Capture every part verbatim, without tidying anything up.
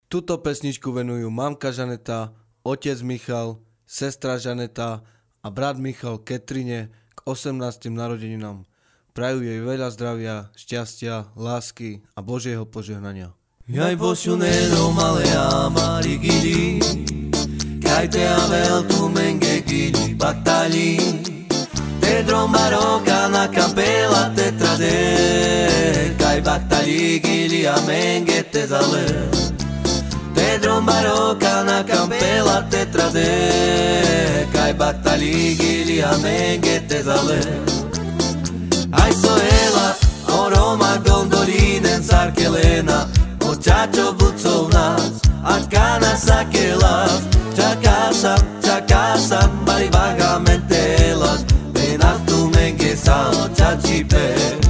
Tuto pesničku venujú mamka Žaneta, otec Michal, sestra Žaneta a brat Michal Ketrine k osemnástym narodeninám. Prajú jej veľa zdravia, šťastia, lásky a Božieho požehnania. Jaj posunero malea marigili, kaj te avel tu menge gili battali, te drombaroca na capella te trade, kaj battali gili a menge te zale, te drombaroca na capella te trade, kaj battali gili a menge te zale. Ai so ela, o Roma gondolinen sarkelena, muchacho bucov nás, a cana saquelas, chacasam, chacasam, bari vagamente elas, venas tu menguesa o chachipe.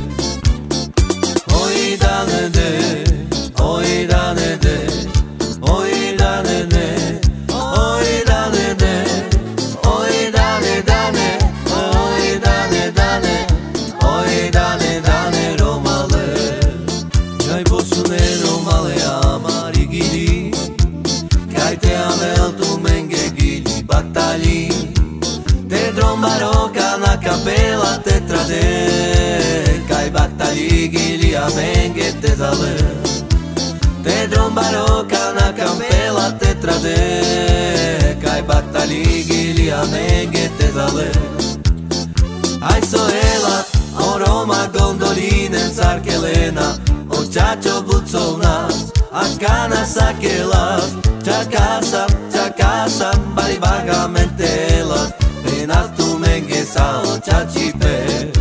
Oi dane de, oi dane de, oi dane de, oi dane de, oi dane dane, oi dane dane, oi dane dane romale. Jaj posunero malea marigili, kaj te avel tu menge gili battali, te drombaroca na capella te trade, kaj battali gili a menge te zale, te drombaroca na capella te trade, kaj battali gili a menge te zale. Ai so ela, o Roma gondolinen sarkelena, muchacho bucov nás, a cana saquelas, chacasam, chacasam, bari vagamente elas, venas tu menguesa o chachipe.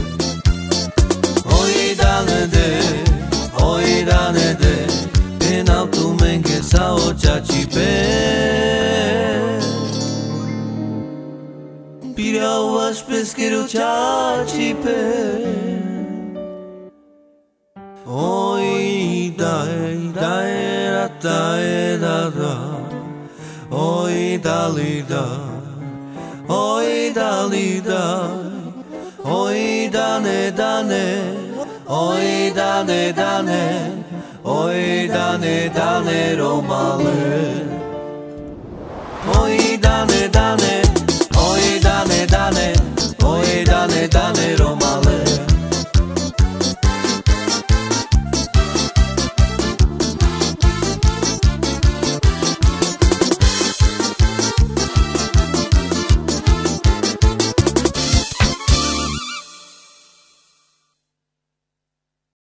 Oi dane de, oi dane de, venas tu menguesa o chachipe. Pirau as pesquero chachipe. Oi dae dae da dae da da, oi dali da, oi dali da, oi dane dane, oi dane dane, oi dane dane romale. Oi dane dane, oi dane dane, oi dane dane